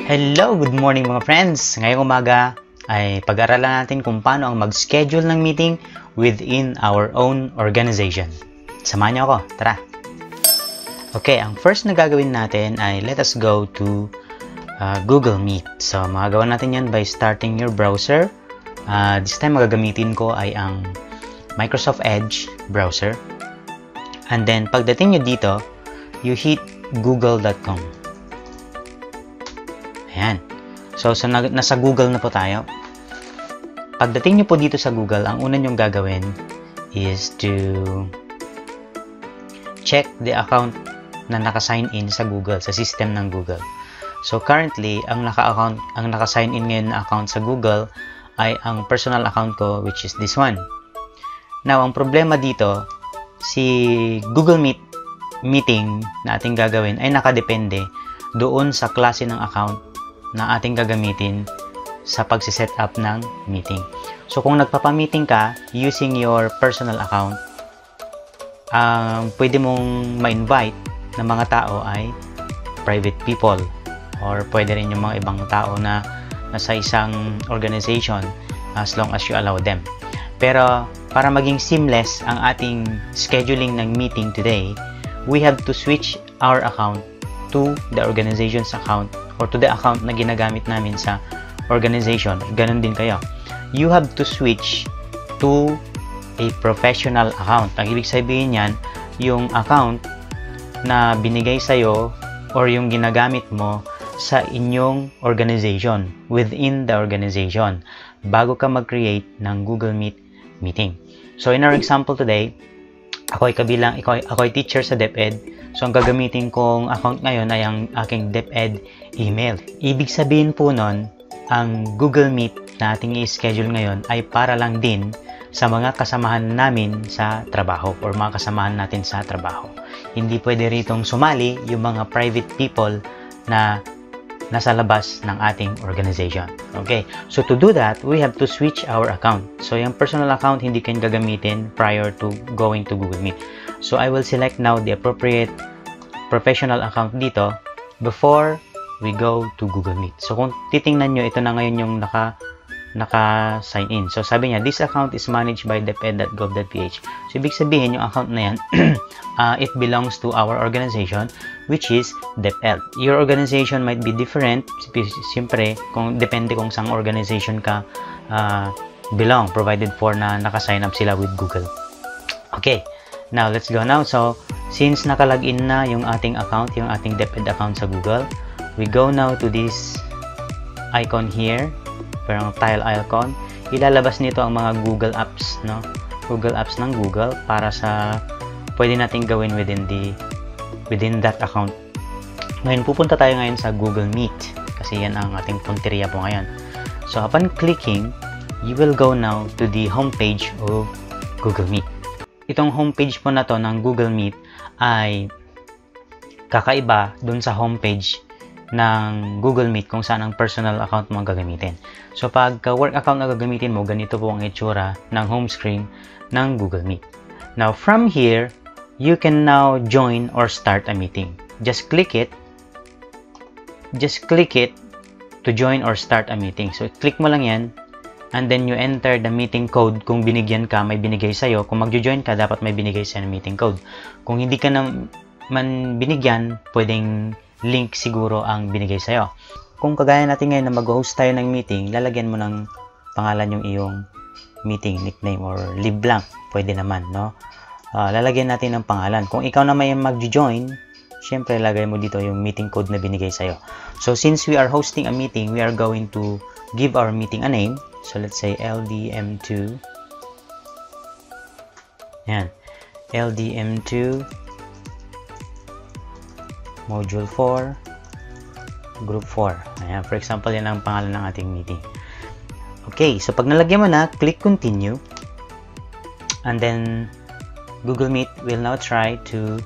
Hello! Good morning mga friends! Ngayong umaga ay pag-aralan natin kung paano ang mag-schedule ng meeting within our own organization. Samahan niyo ako, tara! Okay, ang first na gagawin natin ay let us go to Google Meet. So, magagawa natin yan by starting your browser. This time magagamitin ko ay ang Microsoft Edge browser. And then, pagdating nyo dito, you hit google.com. Ayan. So, nasa Google na po tayo. Pagdating nyo po dito sa Google, ang una nyong gagawin is to check the account na naka-sign in sa Google, sa system ng Google. So, currently, ang naka-sign in ngayon na account sa Google ay ang personal account ko, which is this one. Now, ang problema dito, si Google Meeting na ating gagawin ay nakadepende doon sa klase ng account na ating gagamitin sa pagsiset up ng meeting. So, kung nagpapamiting ka using your personal account, pwede mong ma-invite na mga tao ay private people or pwede rin yung mga ibang tao na nasa isang organization as long as you allow them. Pero, para maging seamless ang ating scheduling ng meeting today, we have to switch our account to the organization's account or to the account na ginagamit namin sa organization. Ganon din kayo. You have to switch to a professional account. Ang ibig sabihin yan, yung account na binigay sa'yo or yung ginagamit mo sa inyong organization, within the organization, bago ka mag-create ng Google Meet meeting. So, in our example today, ako ay teacher sa DepEd. So, ang gagamitin kong account ngayon ay ang aking DepEd email. Ibig sabihin po nun, ang Google Meet na ating i-schedule ngayon ay para lang din sa mga kasamahan namin sa trabaho or mga kasamahan natin sa trabaho. Hindi pwede ritong sumali yung mga private people na nasa labas ng ating organization. Okay, so to do that, we have to switch our account. So, yung personal account, hindi kayo gagamitin prior to going to Google Meet. So, I will select now the appropriate professional account dito before we go to Google Meet. So, kung titingnan nyo, ito na ngayon yung naka-sign in. So, sabi niya, this account is managed by deped.gov.ph. So, ibig sabihin, yung account na yan, it belongs to our organization, which is DepEd. Your organization might be different. Siyempre, depende kung saan organization ka belong, provided for na naka-sign up sila with Google. Okay, now let's go now. So, since naka-login na yung ating account, yung ating DepEd account sa Google, we go now to this icon here, parang tile icon. Ilalabas nito ang mga Google Apps, no? Google Apps ng Google para sa pwede nating gawin within that account. Ngayon, pupunta tayo ngayon sa Google Meet kasi yan ang ating punteriya po ngayon. So, upon clicking, you will go now to the homepage of Google Meet. Itong homepage po na to ng Google Meet ay kakaiba dun sa homepage ng Google Meet kung saan ang personal account mo gagamitin. So, pag work account na gagamitin mo, ganito po ang itsura ng home screen ng Google Meet. Now, from here, you can now join or start a meeting. Just click it to join or start a meeting. So, click mo lang yan, and then you enter the meeting code. Kung binigyan ka, may binigay sa'yo. Kung mag-join ka, dapat may binigay sa'yo ng meeting code. Kung hindi ka naman binigyan, pwedeng link siguro ang binigay sa'yo. Kung kagaya natin ngayon na mag-host tayo ng meeting, lalagyan mo ng pangalan yung iyong meeting nickname or leave blank. Pwede naman, no? Lalagyan natin ng pangalan. Kung ikaw na may mag-join, syempre lagay mo dito yung meeting code na binigay sa'yo. So, since we are hosting a meeting, we are going to give our meeting a name. So, let's say LDM2. Yan. LDM2 Module 4 Group 4. Ayan. For example, yan ang pangalan ng ating meeting. Okay. So, pag nalagyan mo na, click continue. And then, Google Meet will now try to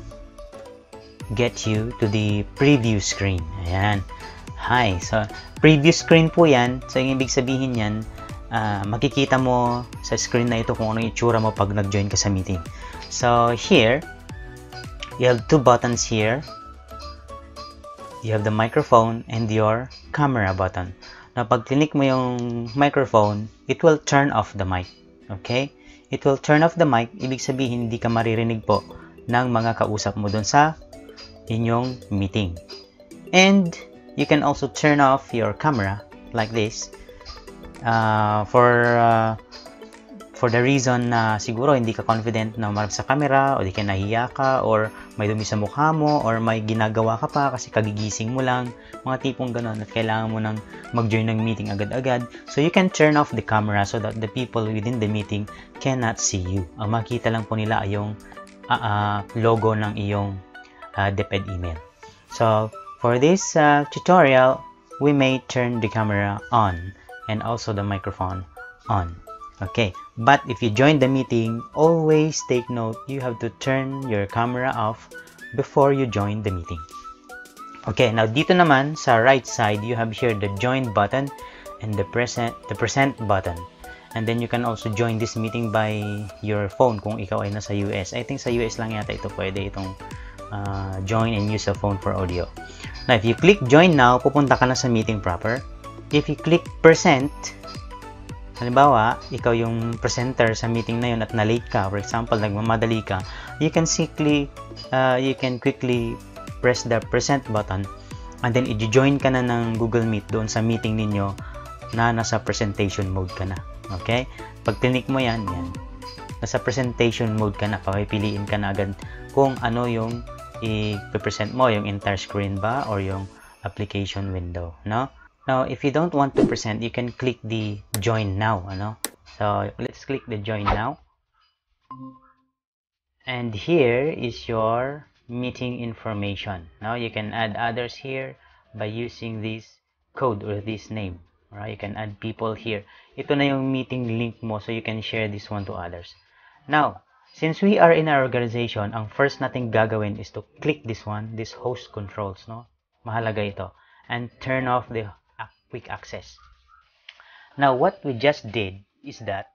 get you to the preview screen. Ayan. Hi. So, preview screen po yan. So, yung ibig sabihin yan, makikita mo sa screen na ito kung ano yung itsura mo pag nag-join ka sa meeting. So, here, you have two buttons here. you have the microphone and your camera button. Now, pag click mo yung microphone, it will turn off the mic. Okay? It will turn off the mic. Ibig sabihin, hindi ka maririnig po ng mga kausap mo dun sa inyong meeting. And you can also turn off your camera like this for the reason na siguro hindi ka confident na umarap sa camera o di ka nahiya ka or may dumi sa mukha mo or may ginagawa ka pa kasi kagigising mo lang, mga tipong ganon at kailangan mo nang mag-join ng meeting agad-agad. So you can turn off the camera so that the people within the meeting cannot see you. Ang makita lang po nila ay yung logo ng iyong DepEd email. So for this tutorial, we may turn the camera on and also the microphone on. Okay, but if you join the meeting, always take note, you have to turn your camera off before you join the meeting. Okay, now dito naman sa right side, you have here the join button and the present button. And then you can also join this meeting by your phone kung ikaw ay nasa US. I think sa US lang yata ito pwede itong join and use a phone for audio. Now, if you click join now, pupunta ka na sa meeting proper. If you click present, halimbawa, ikaw yung presenter sa meeting na yun at na-late ka, for example, nagmamadali ka, you can quickly press the present button and then i-join ka na ng Google Meet doon sa meeting ninyo na nasa presentation mode ka na. Okay? Pag click mo yan, nasa presentation mode ka na, papipiliin ka na agad kung ano yung i-present mo, yung entire screen ba or yung application window, no? Now, if you don't want to present, you can click the join now, ano? So, let's click the join now. And here is your meeting information. Now, you can add others here by using this code or this name. Alright, you can add people here. Ito na yung meeting link mo, so you can share this one to others. Now, since we are in our organization, ang first nating gagawin is to click this one, this host controls, no? Mahalaga ito. And turn off the quick access. Now, what we just did is that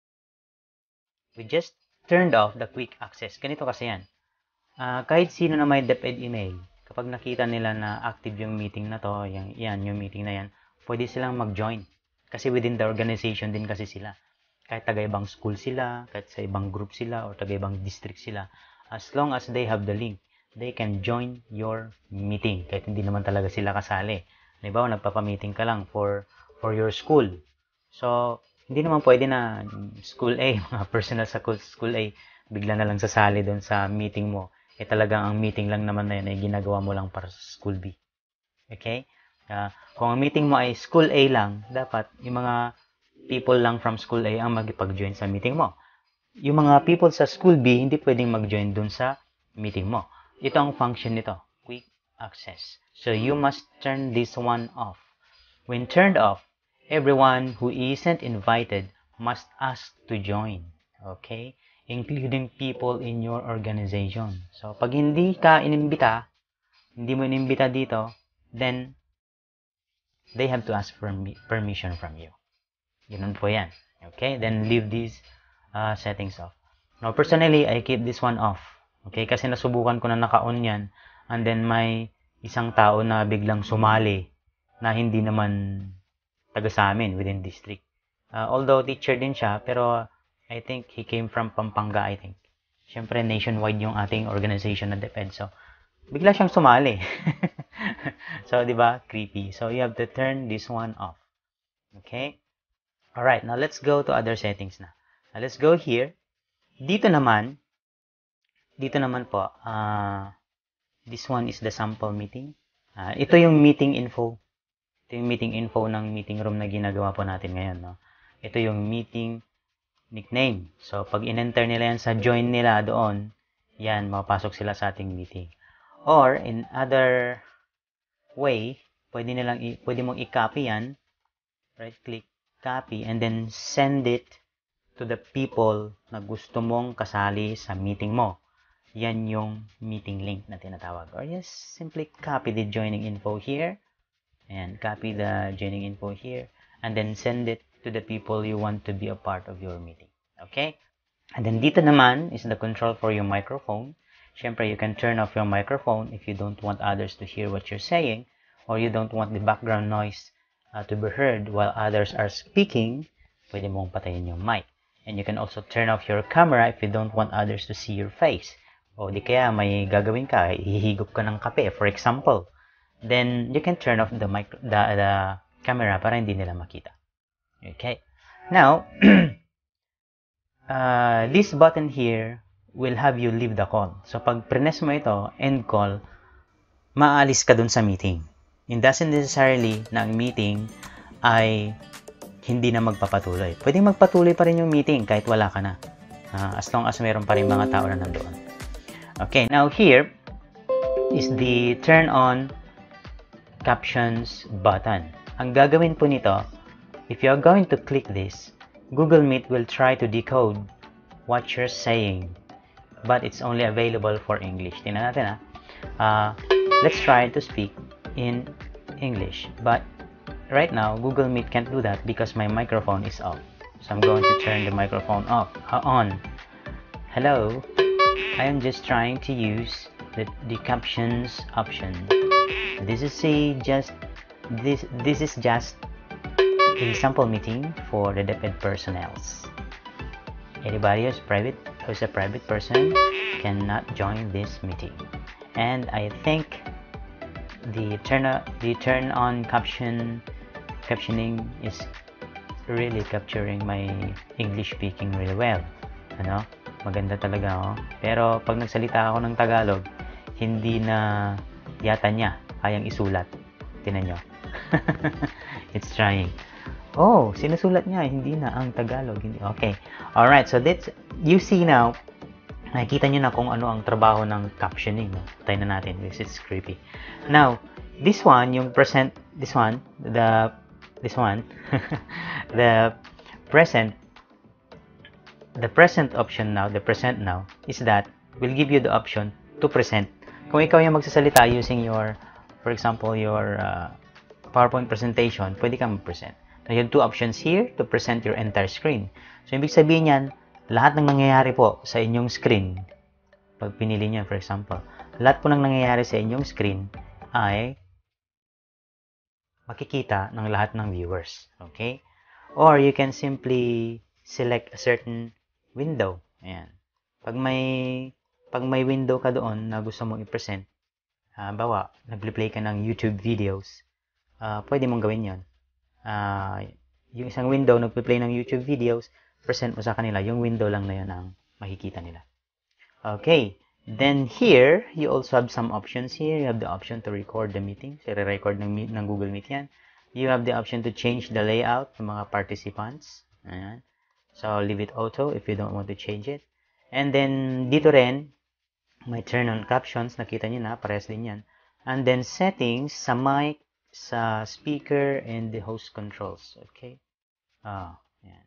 we just turned off the quick access. Ganito kasi yan. Kahit sino na may DepEd email, kapag nakita nila na active yung meeting na to, yung meeting na yan, pwede silang mag-join. Kasi within the organization din kasi sila. Kahit taga-ibang school sila, kahit sa ibang group sila, or taga-ibang district sila, as long as they have the link, they can join your meeting. Kahit hindi naman talaga sila kasali. Diba, nagpapamiting ka lang for your school. So, hindi naman pwede na school A, mga personal sa school A, bigla na lang sasali doon sa meeting mo. Talagang ang meeting lang naman na yun ay ginagawa mo lang para sa school B. Okay? Kung ang meeting mo ay school A lang, dapat yung mga people lang from school A ang magipag-join sa meeting mo. Yung mga people sa school B, hindi pwedeng mag-join doon sa meeting mo. Ito ang function nito, quick access. So you must turn this one off. When turned off, everyone who isn't invited must ask to join. Okay? Including people in your organization. So pag hindi ka inimbita, hindi mo inimbita dito, then they have to ask for permission from you. Ganun po yan. Okay? Then leave these settings off. Now personally, I keep this one off. Okay? Kasi nasubukan ko na naka-on yan. And then may isang tao na biglang sumali na hindi naman taga sa amin within district. Although teacher din siya, pero I think he came from Pampanga, I think. Siyempre, nationwide yung ating organization na DepEd. So, bigla siyang sumali. So, di ba? Creepy. So, you have to turn this one off. Okay? Alright, now let's go to other settings na. Now, let's go here. Dito naman po, this one is the sample meeting. Ito yung meeting info. Ito yung meeting info ng meeting room na ginagawa po natin ngayon. No? Ito yung meeting nickname. So, pag in-enter nila yan sa join nila doon, yan, mapasok sila sa ating meeting. Or, in other way, pwede mong i-copy yan. Right-click, copy, and then send it to the people na gusto mong kasali sa meeting mo. Yan yung meeting link na tinatawag. Or just simply copy the joining info here. And copy the joining info here. And then send it to the people you want to be a part of your meeting. Okay? And then dito naman is the control for your microphone. Syempre, you can turn off your microphone if you don't want others to hear what you're saying, or you don't want the background noise to be heard while others are speaking. Pwede mong patayin yung mic. And you can also turn off your camera if you don't want others to see your face. O di kaya may gagawin ka, hihigop ka ng kape, for example. Then you can turn off the camera para hindi nila makita. Okay. Now, this button here will have you leave the call. So pag press mo ito, end call, maalis ka dun sa meeting. It doesn't necessarily na ang meeting ay hindi na magpapatuloy. Pwedeng magpatuloy pa rin yung meeting kahit wala ka na. As long as mayroon pa rin mga tao na nandoon. Okay, now here is the turn on captions button. Ang gagawin po nito, if you are going to click this, Google Meet will try to decode what you're saying. But it's only available for English. Tingnan natin let's try to speak in English. But right now, Google Meet can't do that because my microphone is off. So I'm going to turn the microphone on. Hello, I am just trying to use the captions option. This is just a sample meeting for the DepEd personnels. Anybody who's a private person cannot join this meeting. And I think the turn on captioning is really capturing my English speaking really well. Maganda talaga Pero pag nagsalita ako ng Tagalog, hindi na yata niya kayang isulat. Tingnan nyo. It's trying. Oh, sinusulat niya, hindi na ang Tagalog. Okay. Alright, so you see now, nakikita niyo na kung ano ang trabaho ng captioning. Tayo na natin. This is creepy. Now, this one, the present option now, is that will give you the option to present. Kung ikaw yung magsasalita using for example, your PowerPoint presentation, pwede ka mag-present. Now, yung two options here to present your entire screen. So, ibig sabihin yan, lahat ng nangyayari po sa inyong screen, pag pinili niyo, for example, lahat po ng nangyayari sa inyong screen ay makikita ng lahat ng viewers. Okay? Or you can simply select a certain window. Ayan. Pag may window ka doon na gusto mong i-present, bawa, nag-play ka ng YouTube videos, pwede mong gawin yon. Yung isang window, nag-play ng YouTube videos, present mo sa kanila, yung window lang na yun ang makikita nila. Okay, then here, you also have some options here. You have the option to record the meeting. So, re-record ng Google Meet yan. You have the option to change the layout ng mga participants. Ayan. So, leave it auto if you don't want to change it. And then, dito rin, may turn on captions. Nakita nyo na, parehas din yan. And then, settings sa mic, sa speaker, and the host controls. Okay? Yan.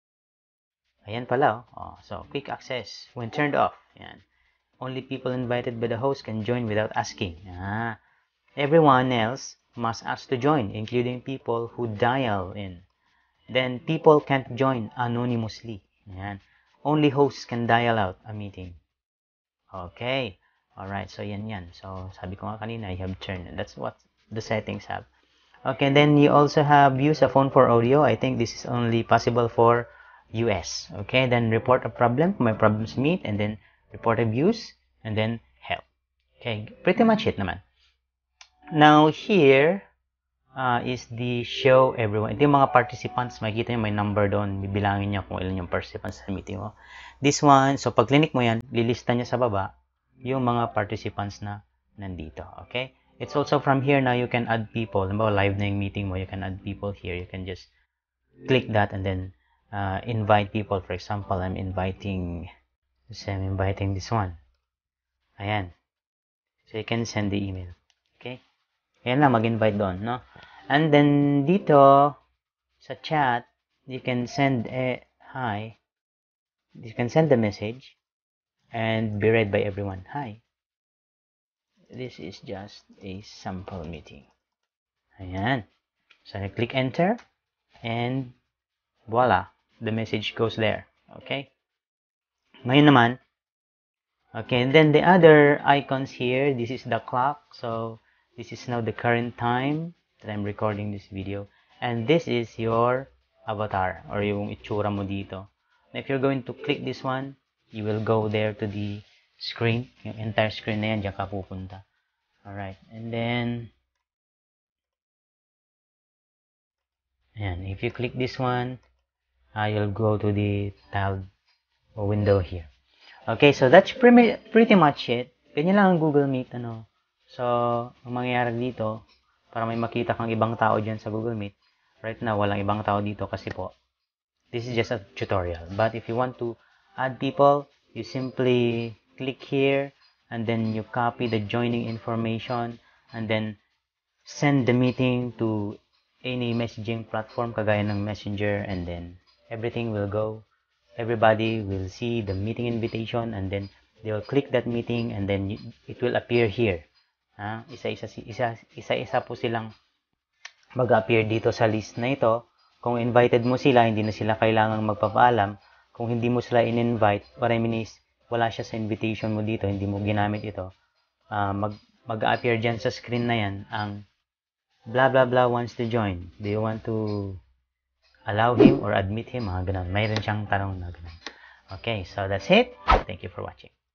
Ayan pala. So, quick access when turned off. Yan. Only people invited by the host can join without asking. Everyone else must ask to join, including people who dial in. Then, people can't join anonymously. Yan. Only hosts can dial out a meeting. Okay. Alright, so yan. So, sabi ko nga kanina, you have turned. That's what the settings have. Okay, then you also have use a phone for audio. I think this is only possible for US. Okay, then report a problem. My problems meet, and then report abuse, and then help. Okay, pretty much it naman. Now here is the show everyone. Ito yung mga participants. Makikita nyo may number doon. Bibilangin nyo kung ilan yung participants sa meeting mo. This one, so pag clinic mo yan, lilista niya sa baba yung mga participants na nandito. Okay? It's also from here now you can add people. Halimbawa, live na yung meeting mo, you can add people here. You can just click that and then invite people. For example, I'm inviting this one. Ayan. So you can send the email. Okay? Ayan lang, mag-invite doon, no? And then dito sa chat, you can send a hi. You can send the message and be read by everyone. Hi. This is just a sample meeting. Ayan. So, I click enter and voila, the message goes there. Okay? Ngayon naman, Okay, and then the other icons here, this is the clock. So this is now the current time that I'm recording this video. And this is your avatar or yung itsura mo dito. And if you're going to click this one, you will go there to the screen. Yung entire screen na yan, dyan ka pupunta. Alright, and then and if you click this one, you'll go to the tiled window here. Okay, so that's pretty much it. Ganyan lang ang Google Meet, ano. So, ang mangyayari dito, para may makita kang ibang tao dyan sa Google Meet, right now, walang ibang tao dito kasi po, this is just a tutorial. But if you want to add people, you simply click here, and then you copy the joining information, and then send the meeting to any messaging platform, kagaya ng Messenger, and then everything will go. Everybody will see the meeting invitation, and then they will click that meeting, and then it will appear here. Isa-isa po silang mag-appear dito sa list na ito. Kung invited mo sila, hindi na sila kailangang magpapaalam. Kung hindi mo sila in-invite, what I mean is, wala siya sa invitation mo dito, hindi mo ginamit ito, mag-appear dyan sa screen na yan, ang blah blah blah wants to join. Do you want to allow him or admit him? Mga ganun. Mayroon siyang tanong na ganun. Okay, so that's it. Thank you for watching.